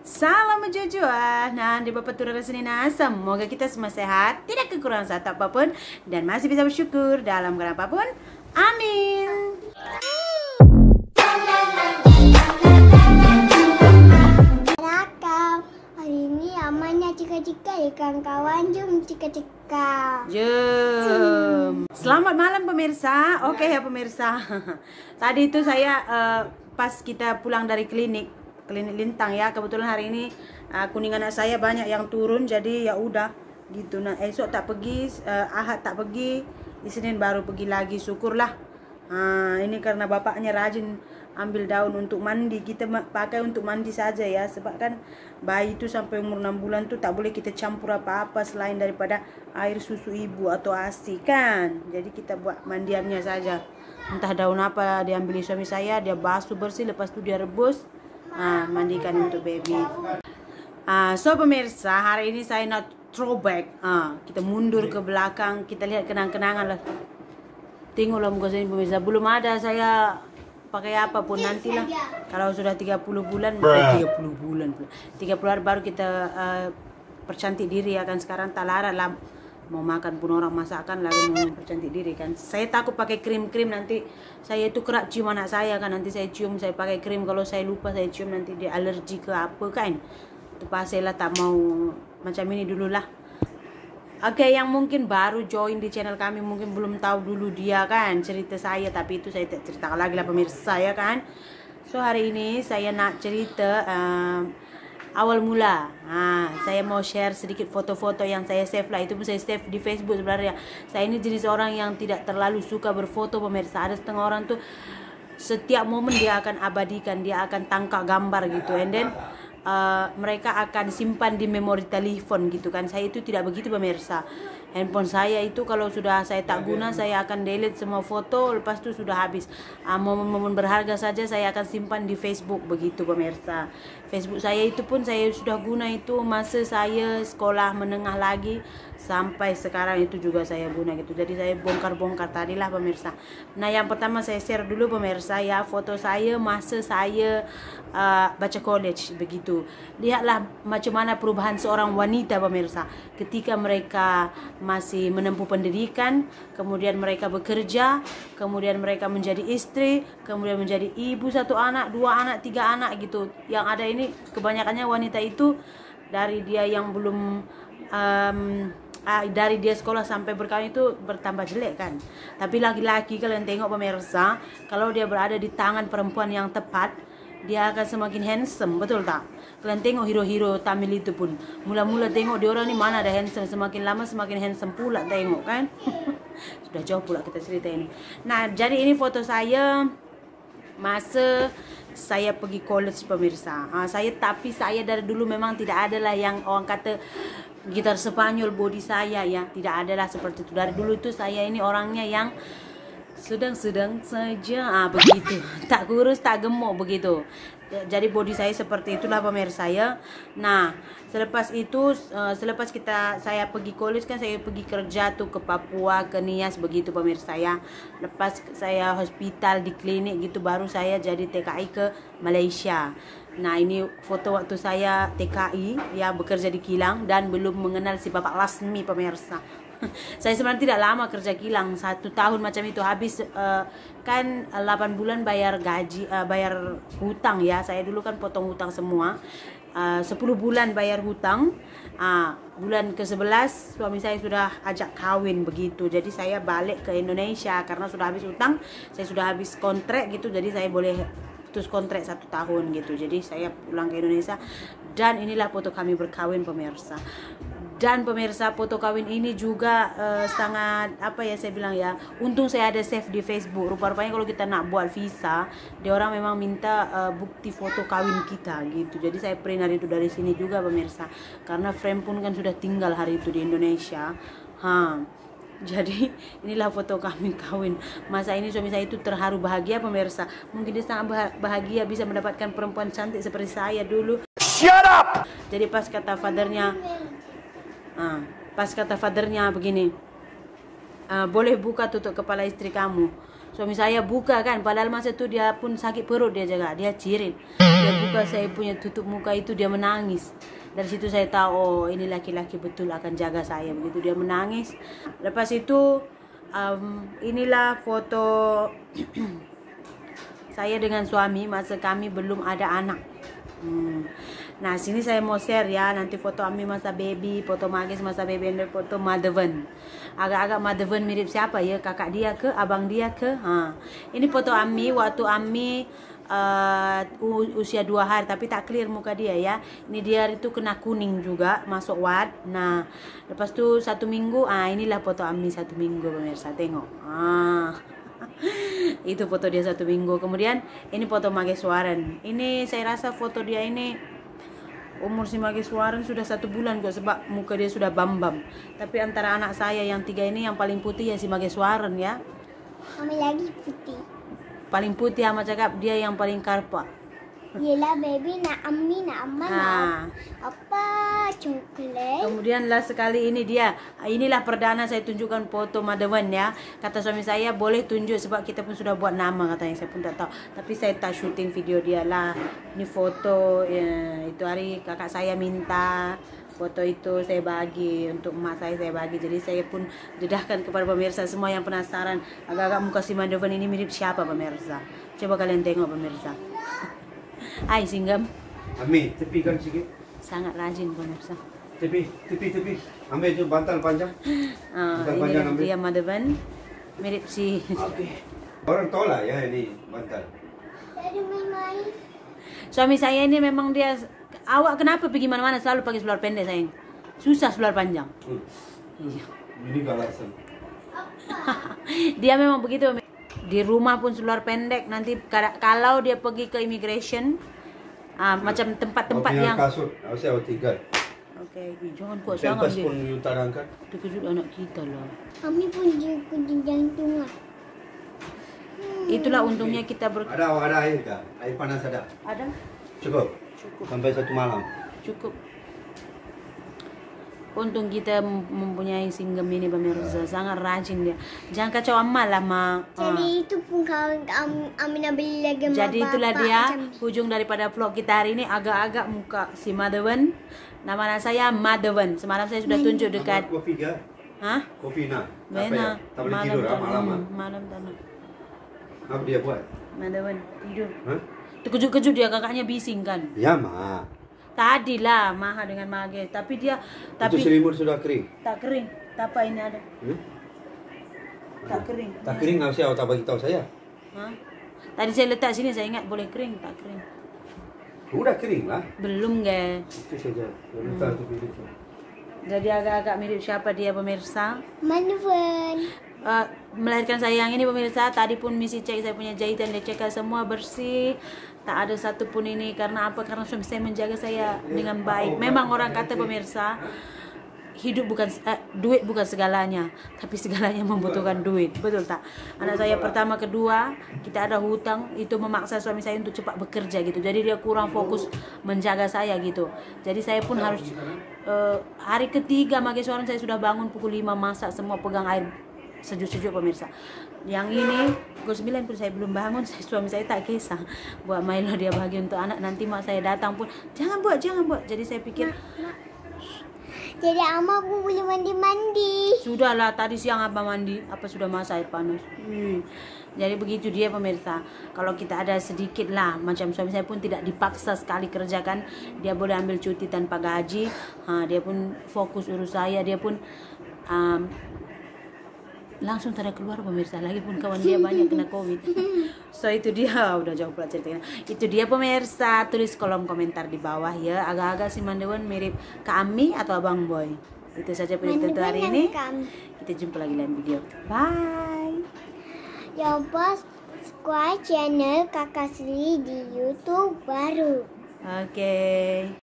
Salam menjujur. Nah, di Bapak Turun Senina, semoga kita semua sehat, tidak kekurangan satu apapun, dan masih bisa bersyukur dalam keadaan apapun. Amin. Hari ini amannya cika-cika ya kawan-kawan, jom cika-cika. Jom. Selamat malam pemirsa. Oke ya pemirsa. Tadi itu saya pas kita pulang dari klinik Lintang ya, kebetulan hari ini kuning anak saya banyak yang turun, jadi ya udah gitu. Nah esok tak pergi, Ahad tak pergi, di Senin baru pergi lagi, syukurlah. Ini karena bapaknya rajin ambil daun untuk mandi, kita pakai untuk mandi saja ya, sebab kan bayi itu sampai umur 6 bulan tuh tak boleh kita campur apa-apa selain daripada air susu ibu atau ASI kan. Jadi kita buat mandiannya saja, entah daun apa diambil suami saya, dia basuh bersih, lepas itu dia rebus, mandikan untuk baby. So pemirsa, hari ini saya nak throwback, kita mundur ke belakang, kita lihat kenang-kenangan lah. Tengoklah muka saya pemirsa, belum ada saya pakai apapun, nantilah kalau sudah 30 bulan, 30 hari baru kita percantik diri ya kan. Sekarang tak larang lah, mau makan pun orang masakan lalu mau percantik diri kan. Saya takut pakai krim-krim, nanti saya itu kerap cium anak saya kan, nanti saya cium, saya pakai krim, kalau saya lupa saya cium nanti dia alergi ke apa kan. Itu pasti lah, tak mau macam ini dulu lah. Oke, yang mungkin baru join di channel kami mungkin belum tahu dulu dia kan cerita saya, tapi itu saya ceritakan lagi lah pemirsa ya kan. So hari ini saya nak cerita awal mula. Saya mau share sedikit foto-foto yang saya save lah, itu pun saya save di Facebook sebenarnya. Saya ini jenis orang yang tidak terlalu suka berfoto pemirsa. Ada setengah orang tuh setiap momen dia akan abadikan, dia akan tangkap gambar gitu, and then mereka akan simpan di memori telepon gitu kan. Saya itu tidak begitu pemirsa. Handphone saya itu kalau sudah saya tak guna, saya akan delete semua foto, lepas itu sudah habis. Momen-momen berharga saja saya akan simpan di Facebook begitu pemirsa. Facebook saya itu pun saya sudah guna itu masa saya sekolah menengah lagi, sampai sekarang itu juga saya guna gitu. Jadi saya bongkar-bongkar tadilah pemirsa. Nah yang pertama saya share dulu pemirsa ya, foto saya masa saya baca college begitu. Lihatlah macam mana perubahan seorang wanita pemirsa ketika mereka masih menempuh pendidikan, kemudian mereka bekerja, kemudian mereka menjadi istri, kemudian menjadi ibu, 1 anak, 2 anak, 3 anak gitu. Yang ada ini kebanyakannya wanita itu dari dia yang belum dari dia sekolah sampai berkawin itu bertambah jelek kan. Tapi laki-laki kalian tengok pemirsa, kalau dia berada di tangan perempuan yang tepat, dia akan semakin handsome, betul tak? Kalian tengok hero-hero Tamil itu pun, mula-mula tengok dia orang ni mana ada handsome, semakin lama semakin handsome pula tengok kan. Sudah jauh pula kita cerita ini. Nah jadi ini foto saya masa saya pergi college pemirsa. Tapi saya dari dulu memang tidak ada lah yang orang kata gitar Spanyol body saya ya, tidak ada lah seperti itu. Dari dulu itu saya ini orangnya yang sedang-sedang saja, begitu, tak kurus tak gemuk begitu. Jadi body saya seperti itulah pemirsa ya. Nah selepas itu, saya pergi college kan, saya pergi kerja tuh ke Papua, ke Nias begitu pemirsa ya. Lepas saya hospital di klinik gitu, baru saya jadi TKI ke Malaysia. Nah ini foto waktu saya TKI ya, bekerja di kilang dan belum mengenal si Bapak Lasmi pemirsa. Saya sebenarnya tidak lama kerja kilang, 1 tahun macam itu, habis kan 8 bulan bayar gaji, bayar hutang ya. Saya dulu kan potong hutang semua, 10 bulan bayar hutang. Bulan ke-11 suami saya sudah ajak kawin begitu. Jadi saya balik ke Indonesia karena sudah habis hutang, saya sudah habis kontrak gitu. Jadi saya boleh putus kontrak 1 tahun gitu. Jadi saya pulang ke Indonesia, dan inilah foto kami berkawin pemirsa. Dan pemirsa foto kawin ini juga sangat apa ya saya bilang ya, untung saya ada save di Facebook. Rupa-rupanya kalau kita nak buat visa, dia orang memang minta bukti foto kawin kita gitu. Jadi saya print hari itu dari sini juga pemirsa, karena frame pun kan sudah tinggal hari itu di Indonesia. Jadi inilah foto kami kawin. Masa ini suami saya itu terharu bahagia pemirsa. Mungkin dia sangat bahagia bisa mendapatkan perempuan cantik seperti saya dulu. Shut up. Jadi pas kata fathernya begini, boleh buka tutup kepala istri kamu. Suami saya buka kan, padahal masa itu dia pun sakit perut, dia jaga, dia cirit. Dia buka saya punya tutup muka itu, dia menangis. Dari situ saya tahu, oh ini laki-laki betul akan jaga saya. Begitu dia menangis. Lepas itu inilah foto saya dengan suami masa kami belum ada anak. Nah sini saya mau share ya, nanti foto Ami masa baby, foto Magis masa baby, dan foto Madhavan. Agak-agak Madhavan mirip siapa ya, kakak dia ke, abang dia ke. Ini foto Ami waktu Ami usia 2 hari, tapi tak clear muka dia ya. Ini dia itu kena kuning juga, masuk ward. Nah lepas itu 1 minggu, inilah foto Ami 1 minggu pemirsa, tengok. Itu foto dia 1 minggu. Kemudian ini foto Mageswaran. Ini saya rasa foto dia ini umur si Mageswaran sudah 1 bulan kok, sebab muka dia sudah bambam. Tapi antara anak saya yang 3 ini yang paling putih ya si Mageswaran ya. Kami lagi putih. Paling putih sama cakap dia yang paling karpa. Yelah baby, nak Ami, nak Amma, nak apa coklat. Kemudian lah sekali ini dia, inilah perdana saya tunjukkan foto Madhavan ya. Kata suami saya boleh tunjuk sebab kita pun sudah buat nama katanya, saya pun tak tahu. Tapi saya tak syuting video dia lah. Ini foto ya, itu hari kakak saya minta foto itu, saya bagi untuk emak saya bagi. Jadi saya pun dedahkan kepada pemirsa semua yang penasaran agak-agak muka si Madhavan ini mirip siapa pemirsa. Coba kalian tengok pemirsa. Hai Singgam. Ami, tepikan sikit. Sangat rajin pemirsa. Tepi. Ambil tu bantal panjang. Bantal panjang ambil. Dia Madhavan mirip si. Okey. Orang tolak ya ini bantal. Ada main-main. Suami saya ini memang dia, awak kenapa pergi mana-mana selalu pakai seluar pendek sayang? Susah seluar panjang. Iya. Ini galasan. Dia memang begitu. Di rumah pun seluar pendek. Nanti kalau dia pergi ke immigration, macam tempat-tempat yang kasut, saya tinggal. Okey, jangan kuat sangat dia. Pun you tak angkat. Terkejut anak kita lah. Kami pun juga jantungan. Itulah untungnya kita Ada air tak? Air panas ada? Ada? Cukup. Sampai 1 malam. Cukup. Untung kita mempunyai Singgam ini pemirsa, sangat rajin dia. Jangan kacau amal lah mak. Jadi itu pun kawan Amina beli lagi. Jadi itulah dia hujung daripada vlog kita hari ini. Agak-agak muka si Madhavan. Nama saya Madhavan. Semalam saya sudah tunjuk dekat. Kopi ke? Hah? Kopi nak? Bena. Tak boleh tidur malam. Malam tanah. Apa dia buat? Madhavan tidur. Hah? Terkejut-kejut dia, kakaknya bising kan. Ya mak. Tadi lah Maha dengan Mage, tapi dia Itu selimut sudah kering. tak kering. Tak apa ini ada. Tak kering. Tak kering nggak sih? Tak bagi tahu saya. Hah? Tadi saya letak sini, saya ingat boleh kering, tak kering. Udah kering lah. Belum guys. Itu saja. Letak tu pilih. Jadi agak-agak mirip siapa dia pemirsa. Madhavan. Melahirkan saya yang ini pemirsa. Tadi pun misi cek saya punya jahitan, dia cek semua bersih. Tak ada satu pun ini. Karena apa? Karena suami saya menjaga saya dengan baik. Memang orang kata pemirsa, hidup bukan duit bukan segalanya, tapi segalanya membutuhkan duit. Betul tak? Anak saya pertama, kedua, kita ada hutang, itu memaksa suami saya untuk cepat bekerja gitu. Jadi dia kurang fokus menjaga saya gitu. Jadi saya pun harus hari ketiga Mageswaran saya sudah bangun pukul 5, masak semua, pegang air sejuk-sejuk pemirsa. Yang ini pukul 9 pun saya belum bangun. Suami saya tak kisah buat Milo, dia bagi untuk anak. Nanti mak saya datang pun jangan buat. Jadi saya pikir jadi Ama pun boleh mandi-mandi. sudahlah, tadi siang abang mandi, apa sudah masak air panas. Jadi begitu dia pemirsa. Kalau kita ada sedikit lah, macam suami saya pun tidak dipaksa sekali kerjakan, dia boleh ambil cuti tanpa gaji. Dia pun fokus urus saya, dia pun langsung tak ada keluar pemirsa. Lagipun kawan dia banyak kena COVID. So itu dia, udah jauh pula ceritanya. Itu dia pemirsa, tulis kolom komentar di bawah ya. Agak-agak si Madhavan mirip Kak Ami atau Abang Boy. Itu saja video untuk hari ini. Kita jumpa lagi dalam video. Bye. Jangan lupa subscribe channel Kakak Sri di YouTube baru. Oke.